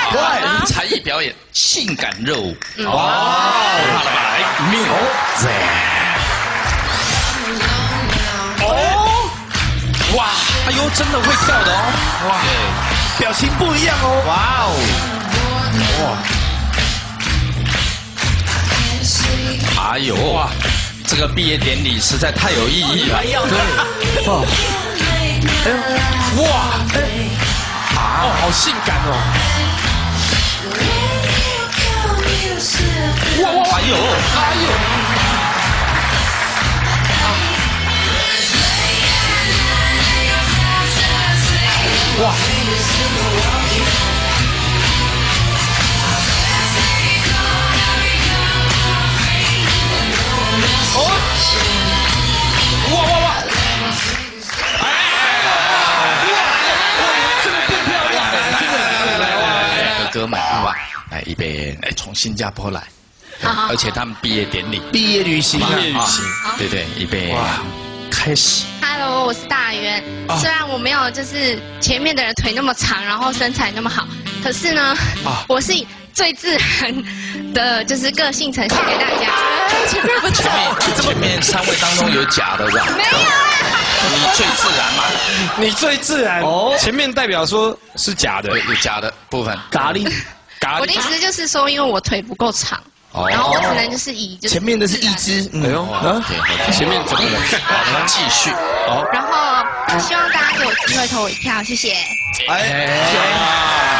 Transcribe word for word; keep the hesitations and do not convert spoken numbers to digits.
快！才艺表演，性感热舞。哇！好了，来，music。哦，哇！哎呦，真的会跳的哦！哇， 表情不一样哦！哇哦！ 哇！哎呦哇！这个毕业典礼实在太有意义了。 对。哇！哎呦！哇！啊！哦，好性感哦！哇哇！ 哎呦！哎呦！ 哇！哦！哇哇哇！哎！这个更漂亮了！来来来来， 哥哥们，哇！来一边，哎，从新加坡来，而且他们毕业典礼、 毕业旅行， 毕业旅行，对对，一边开始。 Hello， 我是大圆。虽然我没有就是前面的人腿那么长，然后身材那么好，可是呢，我是以最自然的，就是个性呈现给大家。前面不前面前面三位当中有假的吧？ 没有啊。 你最自然嘛？ 你最自然哦。前面代表说是假的， 有假的部分。 咖喱，咖喱。 我的意思就是说，因为我腿不够长。然后我可能就是以就是前面的是一只，哎呦，啊，前面怎么了？ 好，继续。 好。然后希望大家给我机会投我一票，谢谢。 哎。